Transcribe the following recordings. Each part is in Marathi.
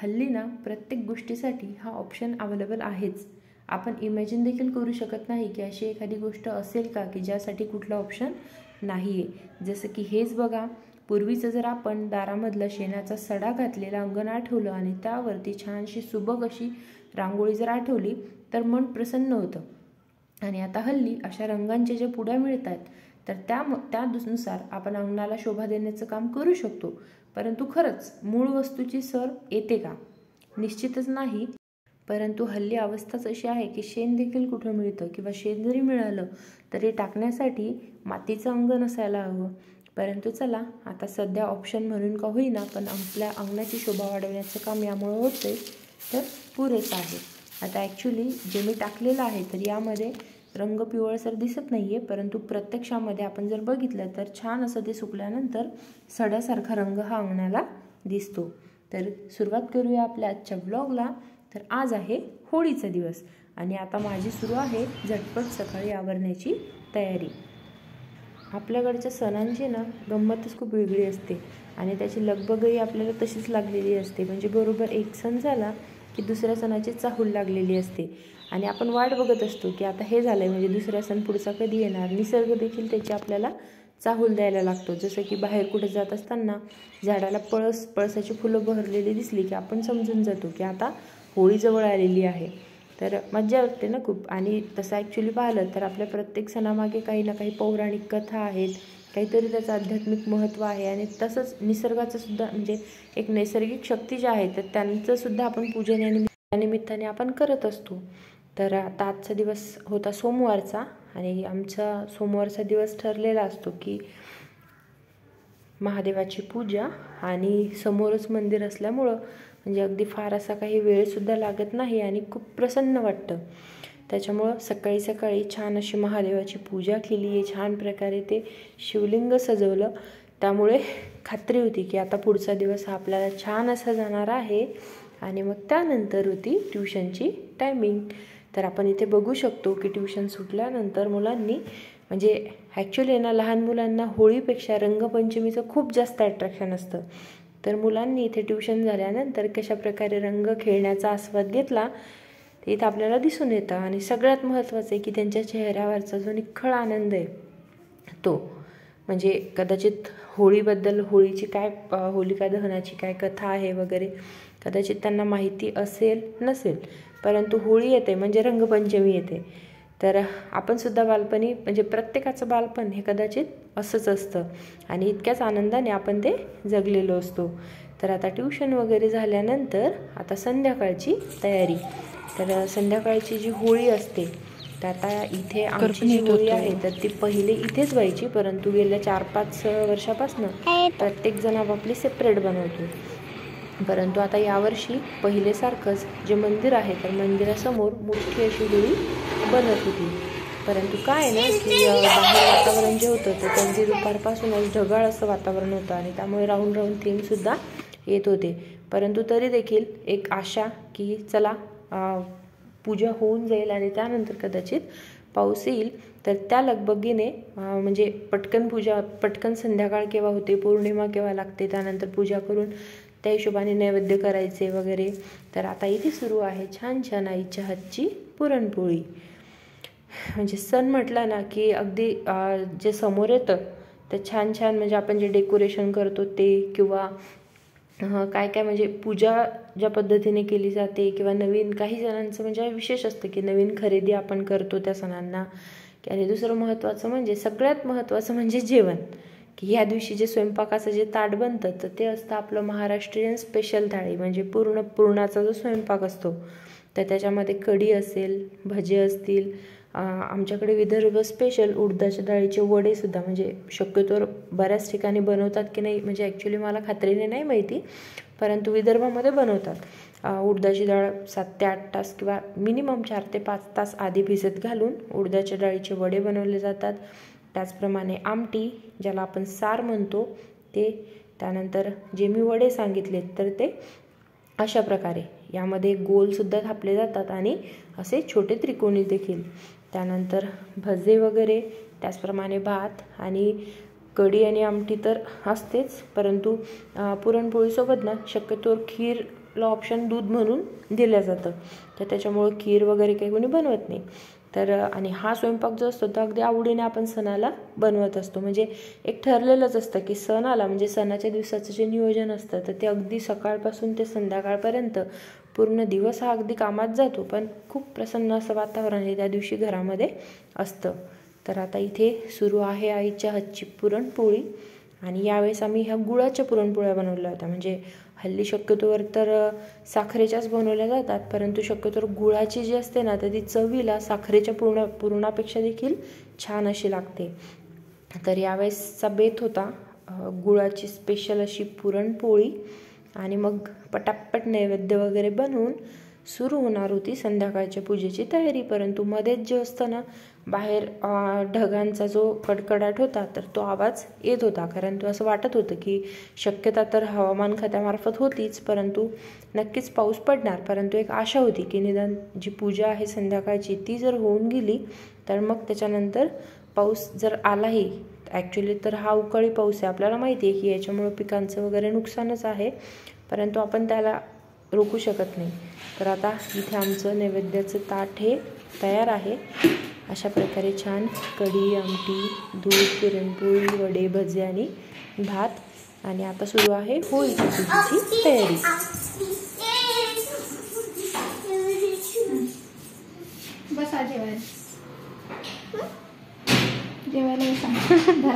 हल्ली ना प्रत्येक गोष्टीसाठी हा ऑप्शन अवेलेबल आहेच. आपण इमॅजिन देखील करू शकत नाही की अशी एखादी गोष्ट असेल का की ज्यासाठी कुठला ऑप्शन नाही आहे. जसं की हेच बघा, पूर्वीचं जर आपण दारामधला शेणाचा सडा घातलेला अंगण आठवलं आणि त्यावरती छानशी सुबक अशी रांगोळी जर आठवली तर मन प्रसन्न होतं. आणि आता हल्ली अशा रंगांचे जे पुड्या मिळत आहेत तर त्यानुसार आपण अंगणाला शोभा देण्याचं काम करू शकतो. परंतु खरंच मूळ वस्तूची सर येते का? निश्चितच नाही. परंतु हल्ली अवस्थाच अशी आहे की शेण देखील कुठं मिळतं किंवा शेण जरी मिळालं तरी टाकण्यासाठी मातीचं अंगण असायला हवं. परंतु चला, आता सध्या ऑप्शन म्हणून का होईना पण आपल्या अंगणाची शोभा वाढवण्याचं काम यामुळे होतंय तर पुरेसं आहे. आता ॲक्च्युली जे मी टाकलेलं आहे तर यामध्ये रंग पिवळसर दिसत नाही आहे, परंतु प्रत्यक्षामध्ये आपण जर बघितलं तर छान असं ते सुकल्यानंतर सड्यासारखा रंग हा अंगणाला दिसतो. तर सुरुवात करूया आपल्या आजच्या ब्लॉगला. तर आज आहे होळीचा दिवस आणि आता माझी सुरू आहे झटपट सकाळी आवरण्याची तयारी. आपल्याकडच्या सणांची ना गंमतच खूप वेगळी असते आणि त्याची लगबगही आपल्याला तशीच लागलेली असते. म्हणजे बरोबर एक सण झाला की दुसऱ्या सणाची चाहूल लागलेली असते आणि आपण वाट बघत असतो की आता हे झालंय म्हणजे दुसरा सण पुढचा कधी येणार. निसर्ग देखील त्याची आपल्याला चाहूल द्यायला लागतो. जसं की बाहेर कुठे जात असताना झाडाला पळसाची फुलं बहरलेली दिसली की आपण समजून जातो की आता होळी जवळ आलेली आहे. तर मज्जा वाटते ना खूप. आणि तसं ॲक्च्युली पाहिलं तर आपल्या प्रत्येक सणामागे काही ना काही पौराणिक कथा आहेत, काहीतरी त्याचं आध्यात्मिक महत्त्व आहे. आणि तसंच निसर्गाचं सुद्धा म्हणजे एक नैसर्गिक शक्ती ज्या आहेत तर त्यांचंसुद्धा आपण पूजन या निमित्ताने आपण करत असतो. तर आता आजचा दिवस होता सोमवारचा आणि आमचा सोमवारचा दिवस ठरलेला असतो की महादेवाची पूजा आणि समोरच मंदिर असल्यामुळं म्हणजे अगदी फार असा काही वेळसुद्धा लागत नाही आणि खूप प्रसन्न वाटतं. त्याच्यामुळं सकाळी सकाळी छान अशी महादेवाची पूजा केली आहे, छान प्रकारे ते शिवलिंग सजवलं. त्यामुळे खात्री होती की आता पुढचा दिवस हा आपल्याला छान असा जाणार आहे. आणि मग त्यानंतर होती ट्युशनची टायमिंग. तर आपण इथे बघू शकतो की ट्युशन सुटल्यानंतर मुलांनी म्हणजे ॲक्च्युली ना लहान मुलांना होळीपेक्षा रंगपंचमीचं खूप जास्त अट्रॅक्शन असतं. तर मुलांनी इथे ट्युशन झाल्यानंतर कशाप्रकारे रंग खेळण्याचा आस्वाद घेतला ते इथं आपल्याला दिसून येतं. आणि सगळ्यात महत्त्वाचं आहे की त्यांच्या चेहऱ्यावरचा जो निखळ आनंद आहे तो म्हणजे कदाचित होळीबद्दल होळीची काय होलिका दहनाची काय कथा आहे वगैरे कदाचित त्यांना माहिती असेल नसेल, परंतु होळी येते म्हणजे रंगपंचमी येते. तर आपणसुद्धा बालपणी म्हणजे प्रत्येकाचं बालपण हे कदाचित असंच असतं आणि इतक्याच आनंदाने आपण ते जगलेलो असतो. तर आता ट्युशन वगैरे झाल्यानंतर आता संध्याकाळची तयारी. तर संध्याकाळची जी होळी असते तर आता इथे आमची जी होळी आहे तर ती पहिले इथेच व्हायची, परंतु गेल्या 4-5 वर्षापासून प्रत्येकजण आपापली सेपरेट बनवतो. परंतु आता यावर्षी पहिलेसारखंच जे मंदिर आहे तर मंदिरासमोर मोठी अशी होळी बनत होती. परंतु काय ना की बाहेर वातावरण जे होतं तर त्यांची दुपारपासूनच ढगाळ असं वातावरण होतं आणि त्यामुळे राहून राहून थेंबसुद्धा येत होते. परंतु तरी देखील एक आशा की चला पूजा होऊन जाईल आणि त्यानंतर कदाचित पाऊस येईल. तर त्या लगबगीने म्हणजे पटकन संध्याकाळ केव्हा होते, पौर्णिमा केव्हा लागते, त्यानंतर पूजा करून त्या हिशोबाने नैवेद्य करायचे वगैरे. तर आता इथे सुरू आहे छान छान आईच्या हातची पुरणपोळी. म्हणजे सण म्हटलं ना की अगदी जे समोर येतं ते छान छान म्हणजे आपण जे डेकोरेशन करतो ते किंवा काय काय म्हणजे पूजा ज्या पद्धतीने केली जाते किंवा नवीन काही जणांचं म्हणजे विशेष असतं की नवीन खरेदी आपण करतो त्या सणांना. आणि दुसरं महत्त्वाचं म्हणजे सगळ्यात महत्त्वाचं म्हणजे जेवण, की ह्या दिवशी जे स्वयंपाकाचं जे ताट बनतं तर ते असतं आपलं महाराष्ट्रीयन स्पेशल थाळी. म्हणजे पुरणाचा जो स्वयंपाक असतो तर त्याच्यामध्ये कढी असेल, भजे असतील, आमच्याकडे विदर्भ स्पेशल उडदाच्या डाळीचे वडेसुद्धा म्हणजे शक्यतोवर बऱ्याच ठिकाणी बनवतात की नाही म्हणजे ॲक्च्युली मला खात्रीने नाही माहिती, परंतु विदर्भामध्ये बनवतात. उडदाची डाळ 7 ते 8 तास किंवा मिनिमम 4 ते 5 तास आधी भिजत घालून उडदाच्या डाळीचे वडे बनवले जातात. त्याचप्रमाणे आमटी ज्याला आपण सार म्हणतो ते, त्यानंतर जे मी वडे सांगितलेत तर ते अशा प्रकारे यामध्ये गोलसुद्धा थापले जातात आणि असे छोटे त्रिकोणी देखील. त्यानंतर भजे वगैरे, त्याचप्रमाणे भात आणि कढी आणि आमटी तर असतेच, परंतु पुरणपोळीसोबत ना शक्यतोवर खीरला ऑप्शन दूध म्हणून दिलं जातं, तर त्याच्यामुळं खीर वगैरे काही कोणी बनवत नाही. तर आणि हा स्वयंपाक जो असतो तो अगदी आवडीने आपण सणाला बनवत असतो. म्हणजे एक ठरलेलंच असतं की सण आला म्हणजे सणाच्या दिवसाचं जे नियोजन असतं तर ते अगदी सकाळपासून ते संध्याकाळपर्यंत पूर्ण दिवस हा अगदी कामात जातो, पण खूप प्रसन्न असं वातावरण हे त्या दिवशी घरामध्ये असतं. तर आता इथे सुरू आहे आईच्या हातची पुरणपोळी. आणि यावेळेस आम्ही ह्या गुळाच्या पुरणपोळ्या बनवल्या होत्या. म्हणजे हल्ली शक्यतोवर तर साखरेच्याच बनवल्या जातात, परंतु शक्यतोवर गुळाची जी असते ना तर ती चवीला साखरेच्या पुरणापेक्षा देखील छान अशी लागते. तर यावेळेसचा बेत होता गुळाची स्पेशल अशी पुरणपोळी. आणि मग पटापट नैवेद्य वगैरे बनवून सुरू होणार होती संध्याकाळच्या पूजेची तयारी. परंतु मध्येच जे असतं ना बाहेर ढगांचा जो कडकडाट होता तर तो आवाज येत होता, कारण तो असं वाटत होतं की शक्यता तर हवामान खात्यामार्फत होतीच, परंतु नक्कीच पाऊस पडणार. परंतु एक आशा होती की निदान जी पूजा आहे संध्याकाळची ती जर होऊन गेली तर मग त्याच्यानंतर पाऊस जर आलाही, ॲक्च्युली तर हा अवकाळी पाऊस आहे, आपल्याला माहिती आहे की याच्यामुळं पिकांचं वगैरे नुकसानच आहे, परंतु आपण त्याला रोखू शकत नाही. तर आता इथे आमचं नैवेद्याचं ताट हे तयार आहे. अशा प्रकारे छान कढी, आमटी, दूध, पुरणपोळी, वडे, भजे आणि भात. आणि आता सुरू आहे होळीची पूजेची तयारी. बसा जेवायला, जेवायला सांग धरा.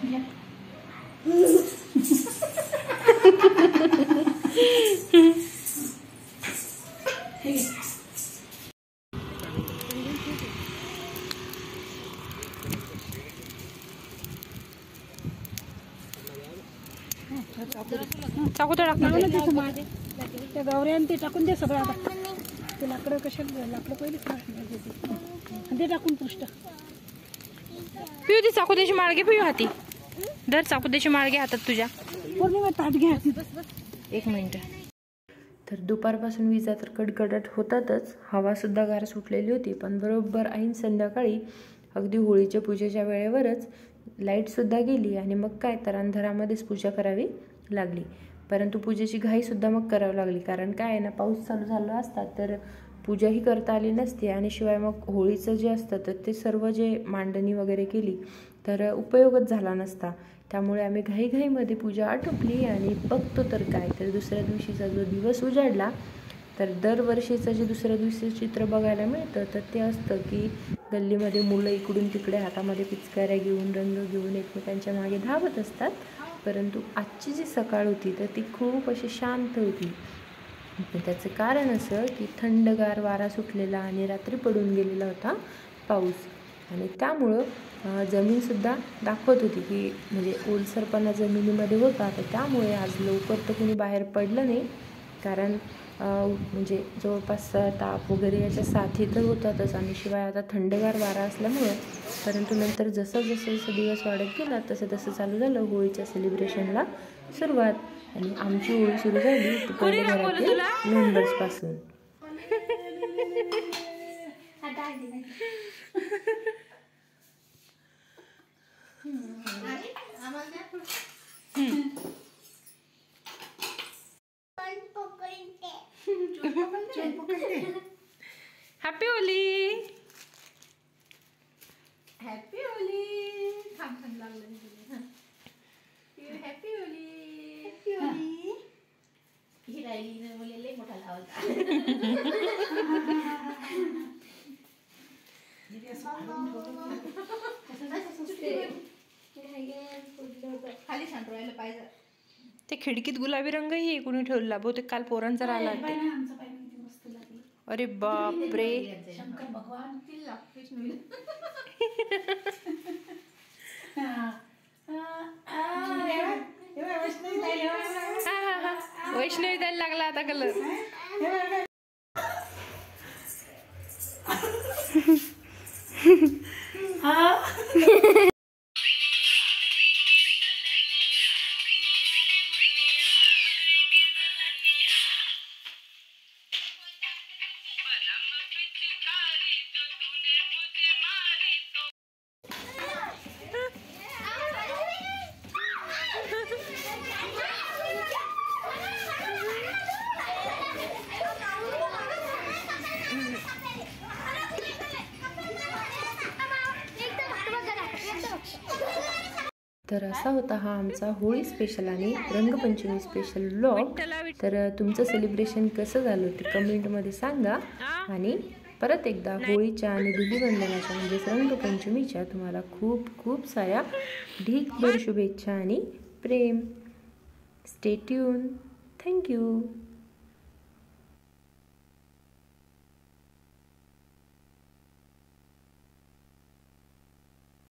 चाकू तर टाकणार त्या गौऱ्यान ते टाकून दे सगळं. आता ते लाकडं कशाला, लाकडं पहिलेच आणि ते टाकून पृष्ठ पिऊ ती चाकूद्याची माळगे पिऊ हाती धर. चाकूद्याची माळगे हातात तुझ्या. पौर्णिमा ताट घ्या. एक मिनिट. तर दुपारपासून विजा तर कडकडाट होतातच, हवासुद्धा गार सुटलेली होती, पण बरोबर ऐन संध्याकाळी अगदी होळीच्या पूजेच्या वेळेवरच लाईटसुद्धा गेली. आणि मग काय तर अंधारामध्येच पूजा करावी लागली. परंतु पूजेची घाईसुद्धा मग करावी लागली, कारण काय आहे ना पाऊस चालू झाला असता तर पूजाही करता आली नसती. आणि शिवाय मग होळीचं जे असतं तर ते सर्व जे मांडणी वगैरे केली तर उपयोगच झाला नसता. त्यामुळे आम्ही घाईघाईमध्ये पूजा आटोपली आणि बघतो तर काय तर दुसऱ्या दिवशीचा जो दिवस उजाडला तर दरवर्षीचं जे दुसऱ्या दिवशीचं चित्र बघायला मिळतं तर ते असतं की गल्लीमध्ये मुलं इकडून तिकडे हातामध्ये पिचकाऱ्या घेऊन, रंग घेऊन एकमेकांच्या मागे धावत असतात. परंतु आजची जी सकाळ होती तर ती खूप अशी शांत होती. त्याचं कारण असं की थंडगार वारा सुटलेला आणि रात्री पडून गेलेला होता पाऊस. आणि त्यामुळं जमीनसुद्धा दाखवत होती की म्हणजे ओलसरपणा जमिनीमध्ये होता. तर त्यामुळे आज लवकर तर कोणी बाहेर पडलं नाही, कारण म्हणजे जवळपास ताप वगैरे याच्या साथी तर होतातच. आणि शिवाय आता थंडगार वारा असल्यामुळं. परंतु नंतर जसं दिवस वाढत गेला तसं चालू झालं होळीच्या सेलिब्रेशनला सुरुवात. आणि आमची होळी सुरू झाली घरातील मेंबर्सपासून. Happy Holi, happy Holi. Happy Holi. ही राहिली मुलीला मोठा लावला. खाली सांडवायला पाहिजे. ते खिडकीत गुलाबी रंगही कोणी ठेवला, बहुतेक काल पोरांचा राहिला. अरे बाप रे. शंकर भगवान वैष्णवी द्यायला लागला आता कलर. तर असा होता हा आमचा होळी स्पेशल आणि रंगपंचमी स्पेशल व्लॉग. तर तुमचं सेलिब्रेशन कसं झालं ते कमेंटमध्ये सांगा. आणि परत एकदा होळीच्या आणि धुलीवंदनाच्या म्हणजेच रंगपंचमीच्या तुम्हाला खूप खूप साऱ्या ढीगभर शुभेच्छा आणि प्रेम. Stay tune. थँक्यू.